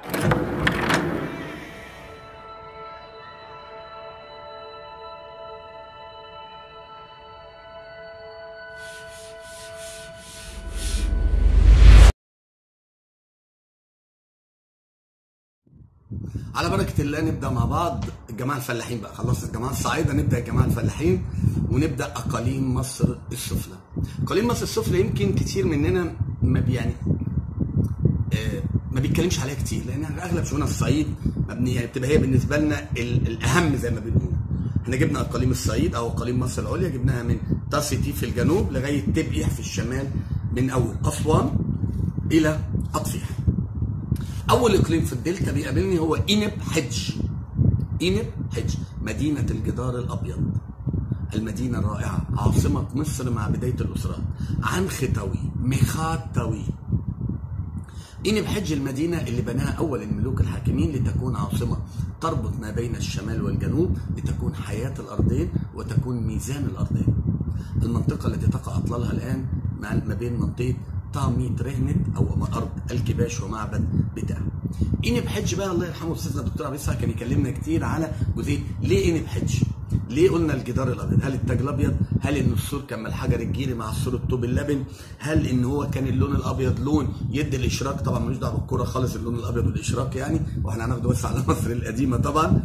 على بركة الله نبدأ مع بعض الجماعة الفلاحين بقى. خلصنا الجماعة الصعايدة، نبدأ الجماعة الفلاحين ونبدأ أقاليم مصر السفلى. أقاليم مصر السفلى يمكن كتير مننا ما بيتكلمش عليها كتير، لأن أغلب شغلنا الصعيد يعني بتبقى هي بالنسبة لنا الأهم زي ما بنقول. احنا جبنا أقاليم الصعيد أو أقاليم مصر العليا، جبناها من تاسيتي في الجنوب لغاية تبقيح في الشمال، من أول أسوان إلى أطفيح. أول إقليم في الدلتا بيقابلني هو إنب حج. إنب حج، مدينة الجدار الأبيض، المدينة الرائعة، عاصمة مصر مع بداية الأسرات، عنختوي مخاتوي. إنب حج المدينة اللي بناها أول الملوك الحاكمين لتكون عاصمة تربط ما بين الشمال والجنوب، لتكون حياة الأرضين وتكون ميزان الأرضين. المنطقة التي تقع أطلالها الآن ما بين منطقة طاميت رهنت او ارض الكباش ومعبد بتاعه. إنب حج بقى الله يرحمه استاذنا الدكتور عبد الساعة كان يكلمنا كتير على جزئيه ليه إنب حج؟ ليه قلنا الجدار الابيض؟ هل التاج الابيض؟ هل ان السور كان من الحجر الجيري مع السور الطوب اللبن؟ هل ان هو كان اللون الابيض لون يدي الاشراق؟ طبعا ملوش دعوه بالكوره خالص اللون الابيض والاشراق يعني، واحنا هناخده بس على مصر القديمه طبعا.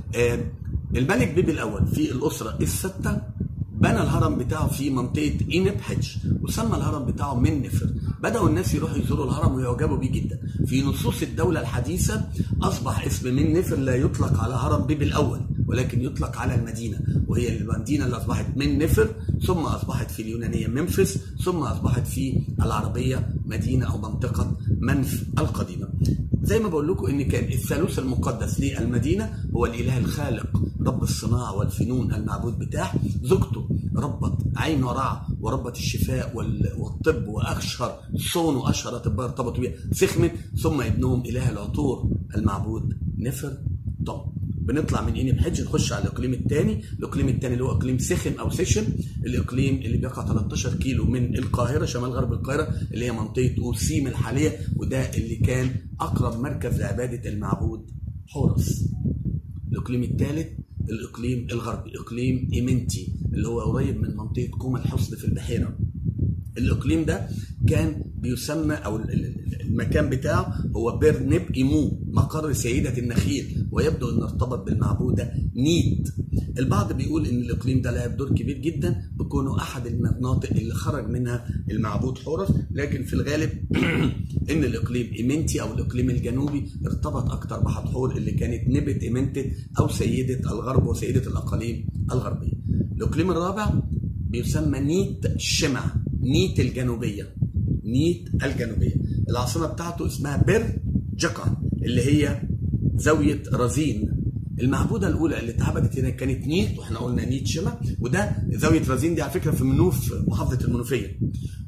الملك بيبي الاول في الاسره السته بنى الهرم بتاعه في منطقة إنب حج وسمى الهرم بتاعه من نفر. بدأوا الناس يروحوا يزوروا الهرم ويعجبوا بيه جدا. في نصوص الدولة الحديثة أصبح اسم من نفر لا يطلق على هرم بيبي الأول، ولكن يطلق على المدينة، وهي المدينة اللي أصبحت من نفر، ثم أصبحت في اليونانية منفس، ثم أصبحت في العربية مدينة أو منطقة منف القديمة. زي ما بقول لكم إن كان الثالوث المقدس للمدينة هو الإله الخالق رب الصناعة والفنون المعبود بتاعه، زوجته ربة عين ورع وربة الشفاء والطب وأشهر صون وأشهر أطباء ارتبطوا بها سخمت، ثم ابنهم إله العطور المعبود نفر طم. بنطلع من إنب حج نخش على الإقليم الثاني. الإقليم الثاني اللي هو إقليم سخم أو سيشن، الإقليم اللي بيقع 13 كيلو من القاهرة شمال غرب القاهرة، اللي هي منطقة أوسيم الحالية، وده اللي كان أقرب مركز لعبادة المعبود حورس. الإقليم الثالث الإقليم الغربي، إقليم إيمنتي اللي هو قريب من منطقة كوم الحصن في البحيرة. الإقليم ده كان بيسمى أو المكان بتاعه هو بيرنب إيمو، مقر سيدة النخيل، ويبدو أن ارتبط بالمعبودة نيت. البعض بيقول أن الإقليم ده لعب دور كبير جدا بكونه أحد المناطق اللي خرج منها المعبود حورس، لكن في الغالب أن الإقليم إيمنتي أو الإقليم الجنوبي ارتبط أكتر بحتحور اللي كانت نبت إيمنتت أو سيدة الغرب وسيدة الأقاليم الغربية. الإقليم الرابع بيسمى نيت شمع، نيت الجنوبية، نيت الجنوبية. العاصمة بتاعته اسمها بير جقا اللي هي زاوية رزين. المعبودة الأولى اللي اتعبدت هنا كانت نيت، واحنا قلنا نيت شمع، وده زاوية رزين دي على فكرة في منوف محافظة المنوفية.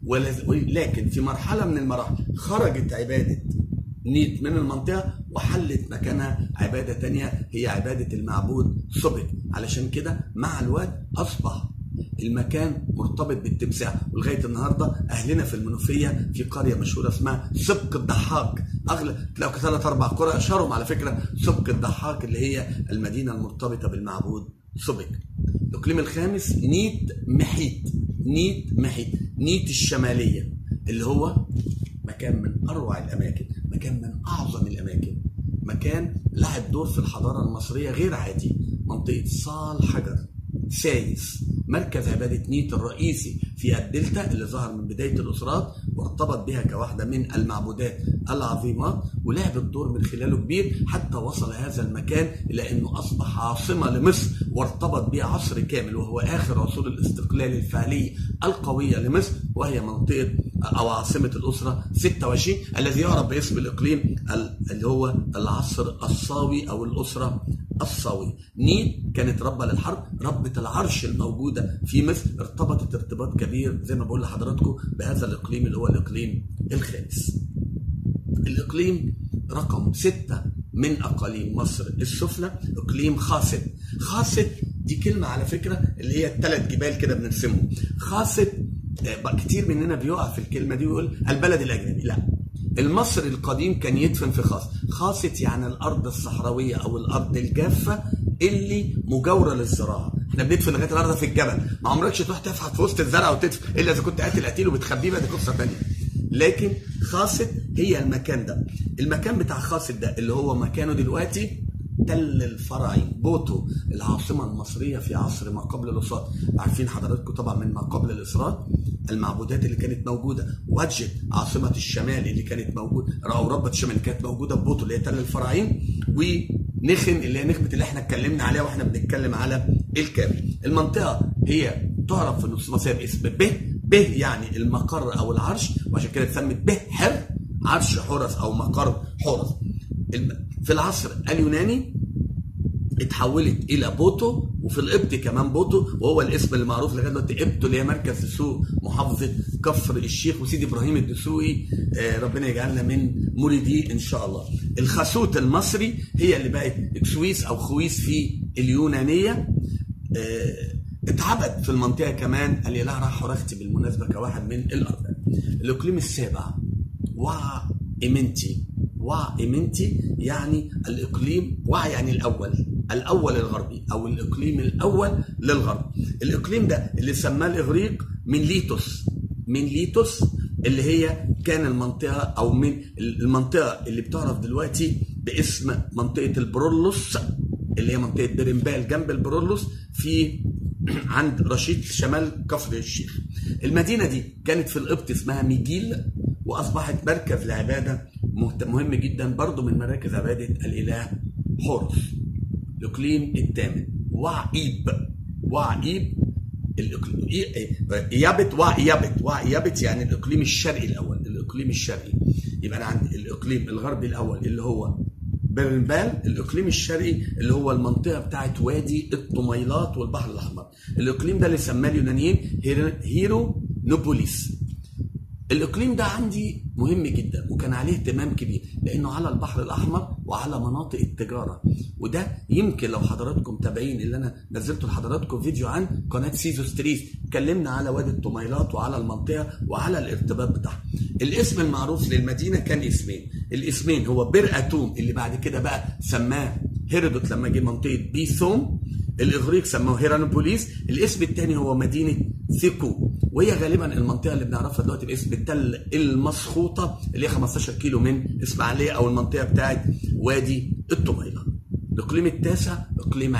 ولكن في مرحلة من المراحل خرجت عبادة نيت من المنطقة وحلت مكانها عبادة تانية هي عبادة المعبود سبك. علشان كده مع الوقت أصبح المكان مرتبط بالتمساح، ولغايه النهارده اهلنا في المنوفيه في قريه مشهوره اسمها سبق الضحاك. تلاقوا 3-4 قرى اشهرهم على فكره سبق الضحاك اللي هي المدينه المرتبطه بالمعبود سبك. الاقليم الخامس نيت محيط، نيت محيط، نيت الشماليه اللي هو مكان من اروع الاماكن، مكان من اعظم الاماكن، مكان لعب دور في الحضاره المصريه غير عادي. منطقه صال حجر سايس، مركز عبادة نيت الرئيسي في الدلتا اللي ظهر من بداية الأسرات وارتبط بها كواحدة من المعبودات العظيمات، ولعب الدور من خلاله كبير حتى وصل هذا المكان إلى أنه أصبح عاصمة لمصر وارتبط بها عصر كامل، وهو آخر عصور الاستقلال الفعلي القوية لمصر، وهي منطقة أو عاصمة الأسرة 26 الذي يعرف باسم الإقليم اللي هو العصر الصاوي أو الأسرة الصاوي. نيت كانت ربة للحرب، ربة العرش الموجودة في مصر، ارتبطت ارتباط كبير زي ما بقول لحضراتكم بهذا الإقليم اللي هو الإقليم الخامس. الإقليم رقم 6 من أقاليم مصر السفلى إقليم خاصت. خاصت دي كلمة على فكرة اللي هي ال3 جبال كده بنرسمهم. خاصت كتير مننا بيقع في الكلمة دي ويقول البلد الأجنبي، لا، المصري القديم كان يدفن في خاص. خاصة يعني الارض الصحراويه او الارض الجافه اللي مجاوره للزراعه. احنا بندفن لغايه النهارده في الجبل، ما عمركش تروح تفحت في وسط الزرع وتدفن الا اذا كنت قاتل وبتخبيه، بقى دي قصه ثانيه. لكن خاصة هي المكان ده. المكان بتاع خاصة ده اللي هو مكانه دلوقتي تل الفرعي بوتو، العاصمة المصرية في عصر ما قبل الإسراء. عارفين حضراتكم طبعا من ما قبل الإسراء المعبودات اللي كانت موجودة. وادجت عاصمة الشمال اللي كانت موجودة، أو ربة الشمال اللي كانت موجودة في بوتو اللي هي تل الفرعين، ونخن اللي هي نخبة اللي احنا اتكلمنا عليها واحنا بنتكلم على الكامل. المنطقة هي تعرف في النص مصرية باسم به يعني المقر أو العرش، وعشان كده اتسمت بحر، عرش حورس أو مقر حورس. في العصر اليوناني اتحولت الى بوتو، وفي القبط كمان بوتو، وهو الاسم اللي معروف لغايه دلوقتي قبطو اللي هي مركز دسوق محافظه كفر الشيخ وسيدي ابراهيم الدسوقي. ربنا يجعلنا من مريديه ان شاء الله. الخاسوت المصري هي اللي بقت اكسويس او خويس في اليونانيه. اتعبد في المنطقه كمان الاله راح حرختي بالمناسبه كواحد من الارباب. الاقليم السابع وإيمنتي يعني الإقليم، يعني الأول الغربي أو الإقليم الأول للغرب. الإقليم ده اللي سماه الإغريق من ليتوس اللي هي كان المنطقة أو من المنطقة اللي بتعرف دلوقتي باسم منطقة البرولوس اللي هي منطقة برمبال جنب البرولوس في عند رشيد شمال كفر الشيخ. المدينة دي كانت في القبط اسمها ميجيل، وأصبحت مركز لعبادة مهم جدا برضو من مراكز عبادة الإله حورس. الإقليم الثامن وعيب وعيبت يعني الإقليم الشرقي الأول. الإقليم الشرقي يبقى أنا عندي الإقليم الغربي الأول اللي هو برنبال، الإقليم الشرقي اللي هو المنطقة بتاعت وادي الطميلات والبحر الأحمر. الإقليم ده اللي سماه اليونانيين هيرونوبوليس. الإقليم ده عندي مهم جدا وكان عليه اهتمام كبير لأنه على البحر الأحمر وعلى مناطق التجارة، وده يمكن لو حضراتكم متابعين اللي أنا نزلته لحضراتكم فيديو عن قناة سيزوس تريس، اتكلمنا على وادي الطميلات وعلى المنطقة وعلى الارتباط بتاعها. الاسم المعروف للمدينة كان اسمين، الاسمين هو بئر أتوم اللي بعد كده بقى سماه هيرودوت لما جه منطقة بيثوم، الإغريق سموه هيرانوبوليس. الاسم الثاني هو مدينة ثيكو، وهي غالبا المنطقة اللي بنعرفها دلوقتي باسم التل المسخوطة اللي هي 15 كيلو من إسماعيلية أو المنطقة بتاعت وادي الطميلة. الإقليم التاسع إقليم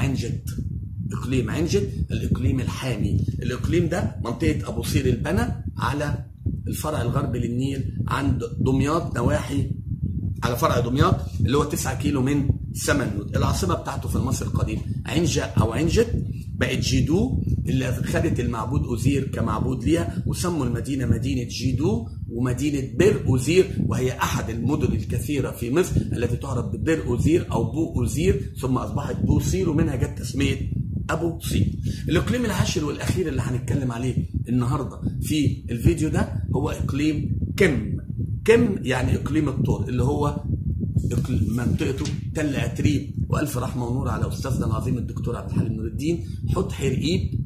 عنجد الإقليم الحامي. الإقليم ده منطقة أبو صير البنا على الفرع الغربي للنيل عند دمياط، نواحي على فرع دمياط اللي هو 9 كيلو من سمنود. العاصمة بتاعته في المصري القديم عنجة أو عنجد، بقت جيدو اللي خدت المعبود أوزير كمعبود ليها، وسموا المدينة مدينة جيدو ومدينة بئر أوزير، وهي أحد المدن الكثيرة في مصر التي تعرف ببئر أوزير أو بو أوزير ثم أصبحت بوصير ومنها جت تسمية أبو صير. الإقليم العاشر والأخير اللي هنتكلم عليه النهاردة في الفيديو ده هو إقليم كم يعني إقليم الطور اللي هو منطقته تل عتريب. والف رحمه ونور على استاذنا العظيم الدكتور عبد الحليم نور الدين حتحرقيب،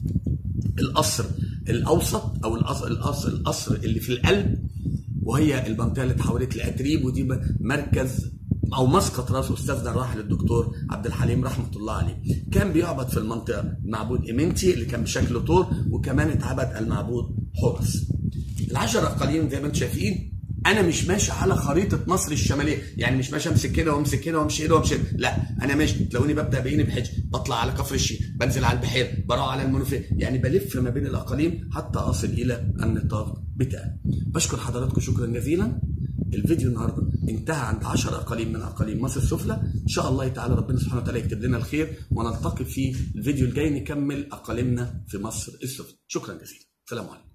القصر الاوسط او القصر اللي في القلب، وهي المنطقه اللي اتحولت لعتريب، ودي مركز او مسقط راس استاذنا الراحل الدكتور عبد الحليم رحمه الله عليه. كان بيعبد في المنطقه معبود ايمنتي اللي كان بشكل طور، وكمان اتعبد المعبود حورس. العشر اقاليم زي ما انتم شايفين انا مش ماشي على خريطه مصر الشماليه، يعني مش ماشي امسك كده وامسك كده وامشي كده وامشي، لا انا ماشي تلاقوني ببدا بعيني بحج، بطلع على كفر الشيخ، بنزل على البحيره، بروح على المنوفيه، يعني بلف ما بين الاقاليم حتى اصل الى النطاق بتاعي. بشكر حضراتكم شكرا جزيلا. الفيديو النهارده انتهى عند 10 اقاليم من اقاليم مصر السفلى، ان شاء الله تعالى ربنا سبحانه وتعالى يكتب لنا الخير، ونلتقي في الفيديو الجاي نكمل اقاليمنا في مصر السفلى. شكرا جزيلا، سلام عليكم.